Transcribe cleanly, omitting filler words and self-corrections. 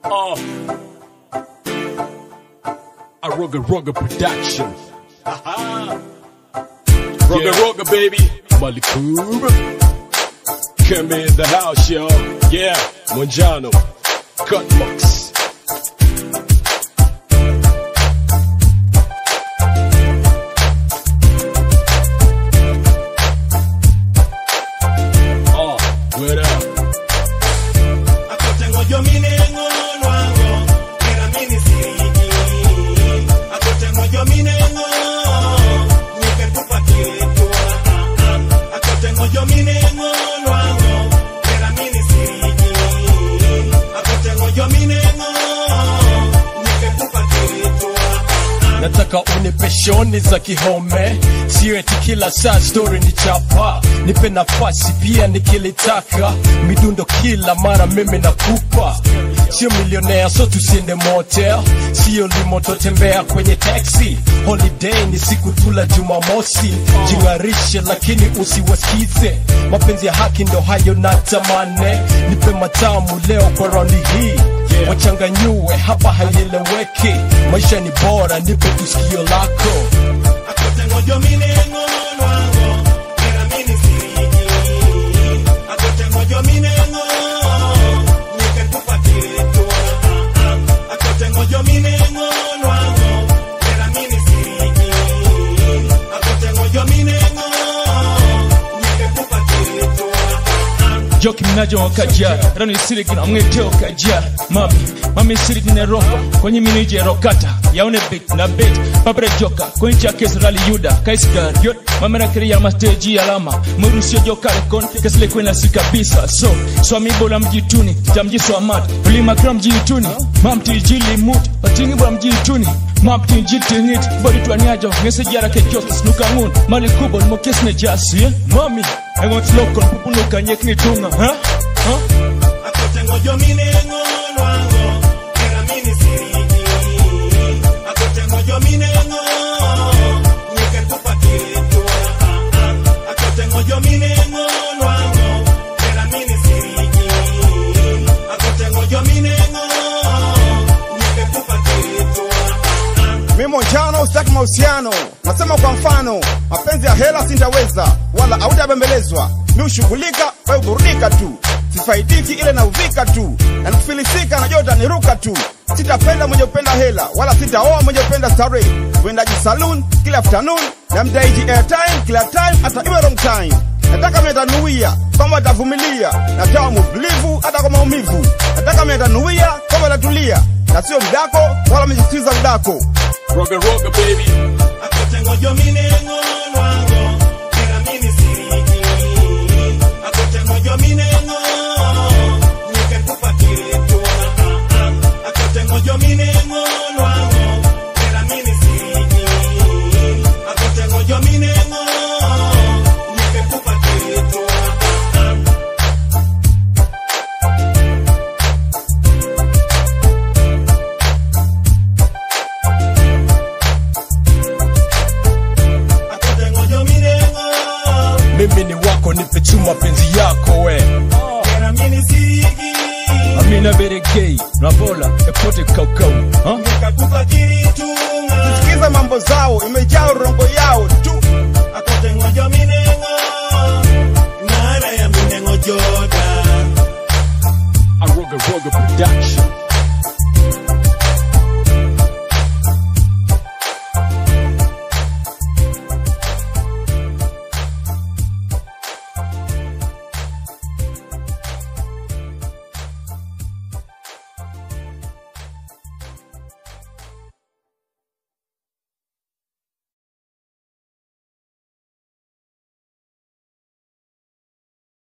A Roga production. Roga baby. Malikub. Come in the house, yo. Yeah, Monjano. Cut Mux. What up? Nataka unipe shoni za kihome, sio eti kila saa story ni chapa. Nipe nafasi pia nikilitaka, midundo kila mara mimi nakupa. Sio millionaire so tusiende motel, sio limoto tembea kwenye taxi. Holiday ni siku tula Jumamosi, jingarishe lakini usiwasikize. Mapenzi ya haki ndo hayo natamane, nipe matamu leo kwa raundi hii. Wachanganyue hapa haieleweki, maisha ni bora nipe tusikio lako. Joki mnajo wakajia, rani Isirigin amwete wakajia. Mami Isirigin Roga, kwenye minije rokata yaone beat na beat, papere joka kwenye chakesi rali yuda kaisgar yot, mamera kiria masteji alama murusio joka rekon, kesile kwenye si kabisa. So amibola mjituni, jamjiso amad ulima kira mjituni, mamti jili mut patingi bula mjituni, mamti jiti hit bodi tuaniajo, ngese jara ke joki snuka ngun mali kubo nimo kesne jasi. Mami I want local people look and yek ni tunga, Akotengo jomine ngono wango, era mini Isirigin. Akotengo jomine ngono, nyeke kupatile tuwa. Akotengo jomine ngono wango, era mini Isirigin. Akotengo jomine ngono, nyeke kupatile tuwa. Mimi Monjano usitaki mahusiano, nasema kwa mfano, mapenzi ya hela sintaweza, wala hautabembelezwa. Mimi ushughulika, wewe burudika tu. Sifaidiki ile na uvika tu, na nikifilisika na jota niruka tu. Sitapenda mwenye upenda hela, wala sitaoa mwenye upenda starehe. Wendaji saloon kila afternoon, na mdaiji airtime kila time hata iwe wrong time. Nataka metanuia kama atavumilia, natawa mvilivu hata kwa maumivu. Nataka metanuia kama latulia, na sio mdako wala mjisikiza mdako. Roga baby. Akotengo jomine ngono wango, era mini Isirigin. Akotengo jomine ngono, nyeke kupatile tuwa. Akotengo jomine ngono wango, era mini Isirigin. Akotengo jomine ngono, nyeke kupatile tuwa. Mimi ni wako nipe chuma penzi yako we. Era mini Isirigin. Amina bere gay, rabola, epote kaukau. Nyeka kupatile tuwa. Sikiza mambo zao, imejaa urongo yao.